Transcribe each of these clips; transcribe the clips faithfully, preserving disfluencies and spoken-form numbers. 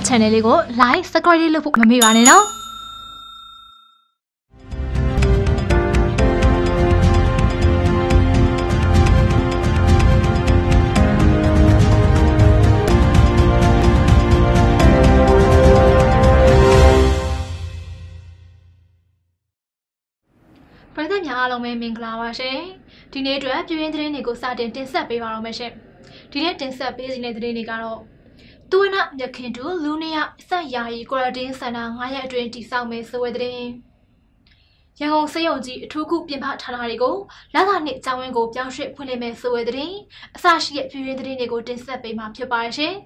channel လေးကို like subscribe လုပ်ဖို့မမေ့ပါနဲ့နော်ပရိသတ်များအားလုံးပဲမင်္ဂလာပါရှင်ဒီနေ့အတွက်ပြည်ရင်းသတင်းတွေကိုစတင်တင်ဆက်ပေးပါတော့မယ်ရှင်ဒီနေ့တင်ဆက်ပေးနေတဲ့သတင်းတွေကတော့သူဝနမြခင်တူလူနေရဆက်ယာယီကွာရတင်းစင်တာ၅ရက်အတွင်းတည်ဆောက်မယ်ဆိုတဲ့သတင်းရန်ကုန်စေယုံကြီးအထူးကုပြင်ပဌာနတွေကိုလသာနှစ်ကျောင်းဝင်းကိုပြောင်းရွှေ့ဖွင့်လှစ်မယ်ဆိုတဲ့သတင်းအစရှိတဲ့ပြည်ရင်းသတင်းတွေကိုတင်ဆက်ပေးမှာဖြစ်ပါတယ်ရှင်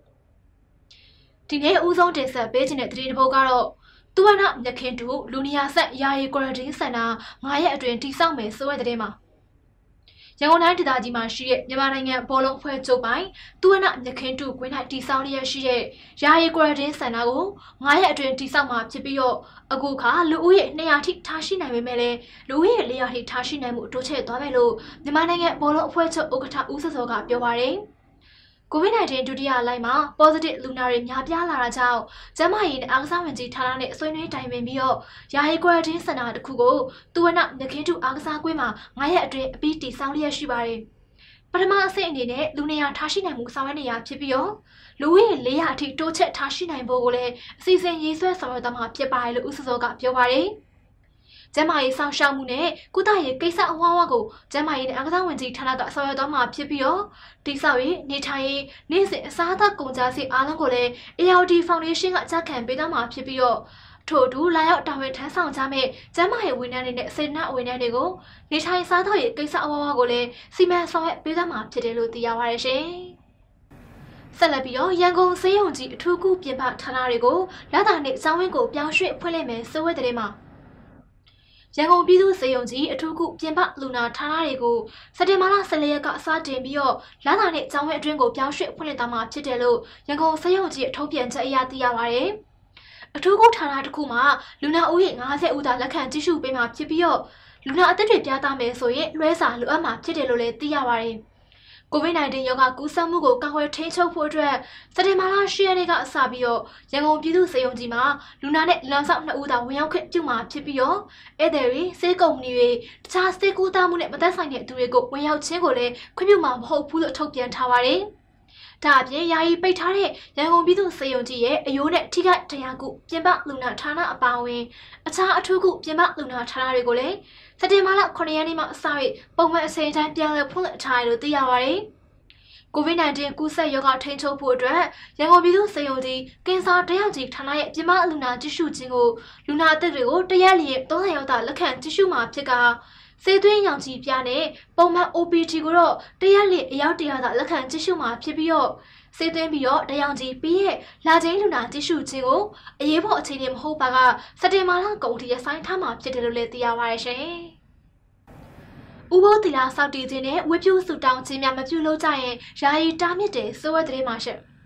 ဒီနေ့အဦးဆုံးတင်ဆက်ပေးခြင်းတဲ့သတင်းတစ်ပုဒ်ကတော့သူဝနမြခင်တူလူနေရဆက်ယာယီကွာရတင်းစင်တာ၅ရက်အတွင်းတည်ဆောက်မယ်ဆိုတဲ့သတင်းမှာရန်ကုန်တိုင်းဒေသကြီးမှာရှိတဲ့မြန်မာနိုင်ငံဘောလုံးအဖွဲ့ချုပ်ပိုင်းသူဝနမြခင်တူကွင်း၌တည်ဆောက်ရရှိတဲ့ယာယီကွာရတင်းစင်တာကို၅ရက်အတွင်းတည်ဆောက်မှာဖြစ်ပြီးတော့အခုခါလူဦးရေ၂၀၀ထိထားရှိနိုင်ပေမဲ့လည်းလူဦးရေ၄၀၀ထိထားရှိနိုင်မှုတိုးချဲ့သွားမယ်လို့မြန်မာနိုင်ငံဘောလုံးအဖွဲ့ချုပ်ဥက္ကဋ္ဌဦးစောစောကပြောပါတယ်ကိုဗစ် ၁၉ ဒုတိယလှိုင်းမှာ positive လူနာတွေများပြားလာတာကြောင့်ကျန်းမာရေးနဲ့အားကစားဝန်ကြီးဌာနနဲ့ဆွေးနွေးတိုင်ပင်ပြီးတော့ယာယီကွာရတင်းစင်တာတစ်ခုကိုသူဝနမြခင်တူအားကစားကွင်းမှာ၅ရက်အတွင်းအပြီးတည်ဆောက်လျက်ရှိပါတယ်။ပထမအဆင့်အနေနဲ့လူနေရာထားရှိနိုင်မှုဆောင်ရွက်နေရဖြစ်ပြီးတော့လူဦးရေ၄၀၀အထိတိုးချဲ့ထားရှိနိုင်ဖို့ကိုလည်းအစီအစဉ်ရေးဆွဲဆောင်ရွက်သွားမှာဖြစ်ပါတယ်လို့ဦးစောစောကပြောပါတယ်။ကျန်းမာရေးဆောင်ရှောက်မှုနဲ့ကုသရေးကိစ္စအဝါဝါကိုကျန်းမာရေးနဲ့အားကစားဝန်ကြီးဌာနကဆောင်ရွက်သွားမှာဖြစ်ပြီးတော့တိဆောက်ရေးနေထိုင်ရေးနေ့စဉ်အစားအသောက်ကုန်ကြမ်းစီအားလုံးကိုလည်း A L D Foundation ကကြားခံပေးသွားမှာဖြစ်ပြီးတော့ထို့အတူလာရောက်တာဝန်ထမ်းဆောင်ကြမယ့်ကျန်းမာရေးဝန်ထမ်းတွေနဲ့စေတနာဝန်ထမ်းတွေကိုနေထိုင်စားသောက်ရေးကိစ္စအဝါဝါကိုလည်းစီမံဆောင်ရွက်ပေးသွားမှာဖြစ်တယ်လို့သိရပါတယ်ရှင်ဆက်လက်ပြီးတော့ရန်ကုန်စေယုံကြီးအထူးကုပြင်ပဌာနတွေကိုလသာနဲ့ကျောင်းဝင်းကိုပြောင်းရွှေ့ဖွင့်လှစ်မယ်ဆိုတဲ့တဲ့မှာရန်ကုန်ပြည်သူ့စေယုံကြီးအထူးကုပြင်ပလူနာဌာနတွေကိုစက်တင်ဘာလ၁၄ရက်ကစတင်ပြီးတော့လမ်းသာနဲ့ကျောင်းဝင်းအတွင်းကိုပြောင်းရွှေ့ဖွင့်လှစ်သွားမှာဖြစ်တယ်လို့ရန်ကုန်စေယုံကြီးအထုပ်ပြန်ချက်အရသိရပါတယ်။အထူးကုဌာနတစ်ခုမှာလူနာဦးရေ၅၀ဦးသာလက်ခံကြည့်ရှုပေးမှာဖြစ်ပြီးတော့လူနာအသက်တွေပြသမယ်ဆိုရင်လွှဲစာလိုအပ်မှာဖြစ်တယ်လို့လည်းသိရပါတယ်။ကိုဗစ် ၁၉ ရောဂါကူးစက်မှုကိုကာကွယ်ထိန်းချုပ်ဖို့အတွက်စက်တင်ဘာလ၈ရက်နေ့ကစပြီးတော့ရန်ကုန်ပြည်သူ့စေယုံကြီးမှာလူနာနဲ့လမ်းဆောင်နှစ်ဦးသာဝင်ရောက်ခွင့်ပြုမှာဖြစ်ပြီးတော့ဧည့်သည်တွေစေကုမ္ပဏီတွေတခြားစေကူတာမှုနဲ့မသက်ဆိုင်တဲ့သူတွေကိုဝင်ရောက်ခြင်းကိုလည်းခွင့်ပြုမှာမဟုတ်ဘူးလို့ထုတ်ပြန်ထားပါတယ်။ဒါအပြင်ယာယီပိတ်ထားတဲ့ရန်ကုန်ပြည်သူ့စေယုံကြီးရဲ့အယိုးနဲ့ထိခိုက်တရားကုပြင်ပလူနာဌာနအပါအဝင်အခြားအထူးကုပြင်ပလူနာဌာနတွေကိုလည်းစက်တင်ဘာလခုနှစ်ရက်နေ့မှအစ၍ပုံမှန်အချိန်တိုင်းပြန်လည်ဖွင့်လှစ်ထားတယ်လို့သိရပါတယ်။ကိုဗစ် ၁၉ ကူးစက်ရောဂါထိန်းချုပ်ဖို့အတွက်ရန်ကုန်ပြည်သူ့စေယုံကြီးကင်ဆာတရားကြီးဌာနရဲ့ပြင်ပလူနာကြည့်ရှုခြင်းကိုလူနာအသစ်တွေကိုတရက်လျင်၃၀ရောက်သာလက်ခံကြည့်ရှုမှာဖြစ်ကစေသွင်းရောင်ကြီးပြားနဲ့ပုံမှန် O P D ကိုတော့တရက်လျင်အယောက်တရာသာလက်ခံကြည့်ရှုမှာဖြစ်ပြီးတော့စေသွင်းပြီးတော့တရောင်ကြီးပြီးရဲ့လာချင်းလူနာကြည့်ရှုခြင်းကိုအရေးပေါ်အခြေအနေမဟုတ်ပါကစက်တင်ဘာလကုန်ထိရဆိုင်ထားမှာဖြစ်တယ်လို့လည်းသိရပါတယ်ရှင်။ဥပုသ်သီလစောင့်တည်ခြင်းနဲ့ဝတ်ပြုဆုတောင်းခြင်းများမပြုလုပ်ကြရင်ယာယီတားမြစ်တယ်ဆိုတဲ့သတင်းမှာရှင်။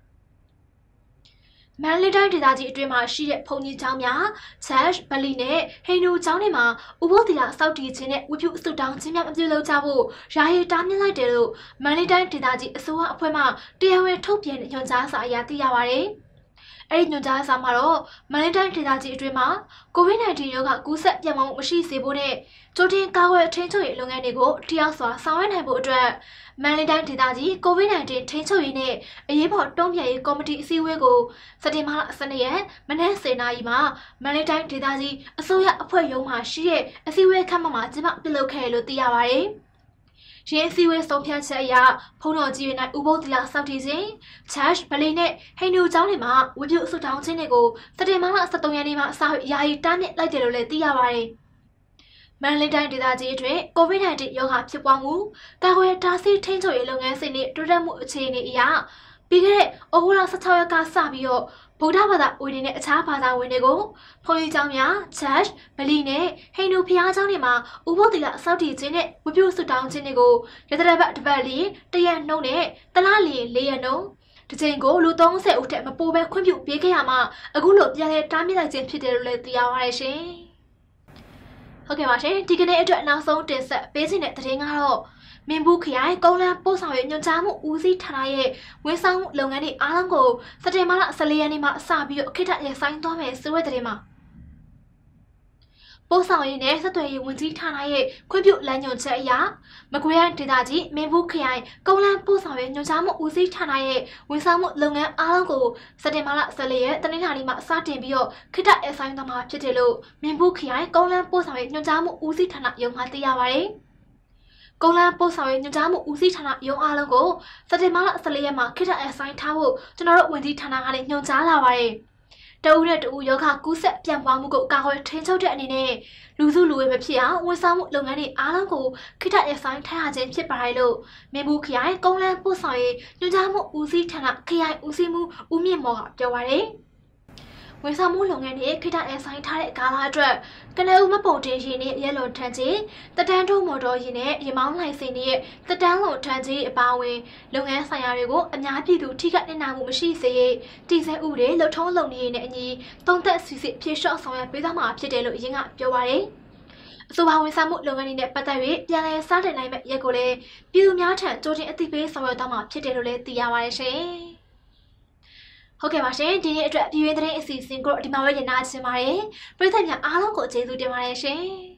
မန္တလေးတိုင်းဒေသကြီးအတွင်းမှာရှိတဲ့ဘုံကြီးကျောင်းများ Church ဗလီနဲ့ဟိန္ဒူကျောင်းတွေမှာဥပုသ်သီလစောင့်တည်ခြင်းနဲ့ဝတ်ပြုဆုတောင်းခြင်းများမပြုလုပ်ကြဖို့ယာယီတားမြစ်လိုက်တယ်လို့မန္တလေးတိုင်းဒေသကြီးအစိုးရအဖွဲ့မှတရားဝင်ထုတ်ပြန်တဲ့ညွှန်ကြားစာအရသိရပါတယ်။အဲ့ဒီညွှန်ကြားစာမှာတော့မန္တလေးတိုင်းဒေသကြီးအတွင်းမှာကိုဗစ် ၁၉ ရောဂါကူးစက်ပြန့်ပွားမှုမရှိစေဖို့နဲ့ကြိုတင်ကာကွယ်ထိန်းချုပ်ရေးလုပ်ငန်းတွေကိုတရားစွာဆောင်ရွက်နိုင်ဖို့အတွက်မန္တလေးတိုင်းဒေသကြီးကိုဗစ် ၁၉ ထိန်းချုပ်ရေးနဲ့အရေးပေါ်တုံ့ပြန်ရေးကော်မတီအစည်းအဝေးကိုစက်တင်ဘာလ၁၂ရက်မနက်၁၀နာရီမှာမန္တလေးတိုင်းဒေသကြီးအစိုးရအဖွဲ့ရုံးမှာရှိတဲ့အစည်းအဝေးခန်းမှာကျင်းပပြုလုပ်ခဲ့လို့သိရပါတယ်။ရင်းစီဝဲဆုံးဖြတ်ချက်အရဖုံတော်ကြီးတွေ၌ဥပုသ်သီလစောင့်တည်ခြင်း Church ဗလီနဲ့ဟိန္ဒူကျောင်းတွေမှာဝတ်ပြုဆုတောင်းခြင်းတွေကိုစက်တင်ဘာလ၁၃ရက်နေ့မှအစယာယီတားမြစ်လိုက်တယ်လို့လည်းသိရပါတယ်။မန္တလေးတိုင်းဒေသကြီးအတွင်းကိုဗစ် ၁၉ ရောဂါဖြစ်ပွားမှုကာကွယ်တားဆီးထိန်းချုပ်ရေးလုပ်ငန်းစဉ်နဲ့တိုးတက်မှုအခြေအနေအရပြီးခဲ့တဲ့ဩဂုတ်လ၁၆ရက်ကစပြီးတော့ဗုဒ္ဓဘာသာဝင်တွေနဲ့အခြားဘာသာဝင်တွေကိုဘုန်းကြီးကျောင်းများ Church ဗလီနဲ့ဟိန္ဒူဘုရားကျောင်းတွေမှာဥပုသ်သီလစောင့်တည်ခြင်းနဲ့ဝတ်ပြုဆုတောင်းခြင်းတွေကိုရတရပတ်တစ်ပတ်လျင်တရက်နှုန်းနဲ့တလလျင်၄ရက်နှုန်းဒီချိန်ကိုလူ၃၀ဦးထက်မပိုဘဲခွင့်ပြုပေးခဲ့ရမှာအခုလိုပြန်လည်တားမြစ်လိုက်ခြင်းဖြစ်တယ်လို့လည်းသိရပါတယ်ရှင်။ဟုတ်ကဲ့ပါရှင်ဒီကနေ့အတွက်နောက်ဆုံးတင်ဆက်ပေးခြင်းတဲ့သတင်းကတော့မင်းဘူးခရိုင်ကုန်းလန်းပို့ဆောင်ရေးညွှန်ကြားမှုဦးစီးဌာနရဲ့ဝန်ဆောင်မှုလုပ်ငန်းတွေအားလုံးကိုစက်တင်ဘာလ十四ရက်နေ့မှာစပြီးတော့ခေတ္တရပ်ဆိုင်းသွားမယ်ဆိုတဲ့တဲ့မှာပို့ဆောင်ရေးနဲ့ဆက်သွယ်ရေးဝန်ကြီးဌာနရဲ့ခွင့်ပြုလမ်းညွှန်ချက်အရမကွေးတိုင်းဒေသကြီးမင်းဘူးခရိုင်ကုန်းလန်းပို့ဆောင်ရေးညွှန်ကြားမှုဦးစီးဌာနရဲ့ဝန်ဆောင်မှုလုပ်ငန်းအားလုံးကိုစက်တင်ဘာလ十四ရက်တနင်္လာနေ့မှာစတင်ပြီးတော့ခေတ္တရပ်ဆိုင်းသွားမှာဖြစ်တယ်လို့မင်းဘူးခရိုင်ကုန်းလန်းပို့ဆောင်ရေးညွှန်ကြားမှုဦးစီးဌာနရုံးမှသိရပါတယ်ကုန်းလန်းပို့ဆောင်ရေးညွှန်ကြားမှုဦးစီးဌာနရုံးအားလုံးကိုစက်တင်ဘာလ十四ရက်မှာခေတ္တရပ်ဆိုင်းထားဖို့ကျွန်တော်တို့ဝန်ကြီးဌာနကနေညွှန်ကြားလာပါတယ်တဦးနဲ့တဦးယောဂကူးဆက်ပြန့်ပွားမှုကိုကာကွယ်ထိန်းချုပ်တဲ့အနေနဲ့လူစုလူဝေးမဖြစ်အောင်ဝန်ဆောင်မှုလုပ်ငန်းတွေအားလုံးကိုခိတ္တရပ်ဆိုင်းထားရခြင်းဖြစ်ပါတယ်လို့မင်းဘူးခရိုင်ကုန်းလန်းပို့ဆောင်ရေးညွှန်ကြားမှုဦးစီးဌာနခရိုင်ဦးစီးမှုဦးမြင့်မော်ကပြောပါတယ်ဝန်ဆောင်မှုလုပ်ငန်းတွေခိတ္တရပ်ဆိုင်းထားတဲ့ကာလအတွက်ကနအူမပုံတင်ရည်နဲ့ရဲလုံထန်းကြီးတတန်းတို့မော်တော်ရည်နဲ့ရေမောင်းလှိုင်စင်တွေတတန်းလုံထန်းကြီးအပါအဝင်လုပ်ငန်းဆိုင်ရာတွေကိုအများပြည်သူထိခိုက်နေနိုင်မှုမရှိစေရေးတည်ဆဲဥပဒေလှုပ်ထုံးလုပ်နေနဲ့အညီသုံးသက်စီစစ်ဖြည့်လျှော့ဆောင်ရွက်ပေးသွားမှာဖြစ်တယ်လို့ရင်းကပြောပါတယ်အဆိုပါဝန်ဆောင်မှုလုပ်ငန်းတွေနဲ့ပတ်သက်၍ပြန်လည်စတင်နိုင်မဲ့ရက်ကိုလည်းပြည်သူများထံကြိုတင်အသိပေးဆောင်ရွက်သွားမှာဖြစ်တယ်လို့လည်းသိရပါတယ်ရှင်ဟုတ်ကဲ့ပါရှင်ဒီနေ့အတွက်ပြည်တွင်းသတင်းအစီအစဉ်ကိုဒီမှာပဲရနာချင်ပါတယ်ပရိသတ်များအားလုံးကိုကျေးဇူးတင်ပါတယ်ရှင်